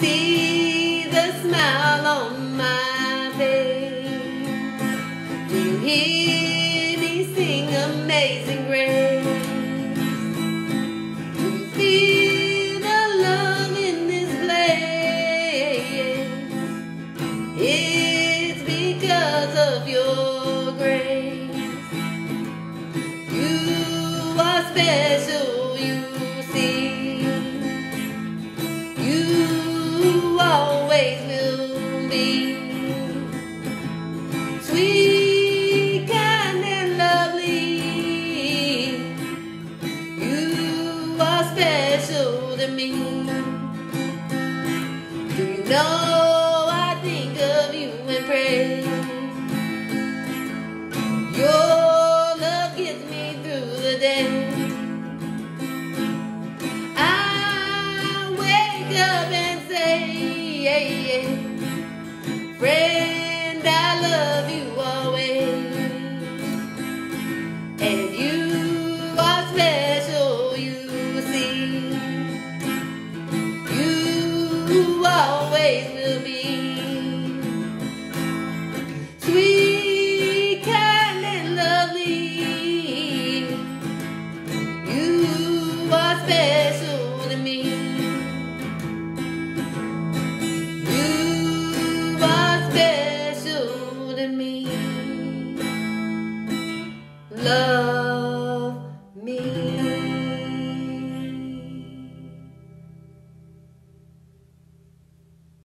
see the smile on my face? Do you hear me sing Amazing Grace? Do you feel the love in this place? It's because of your grace. You are special, you see. You always will be sweet, kind, and lovely. You are special to me. Do you know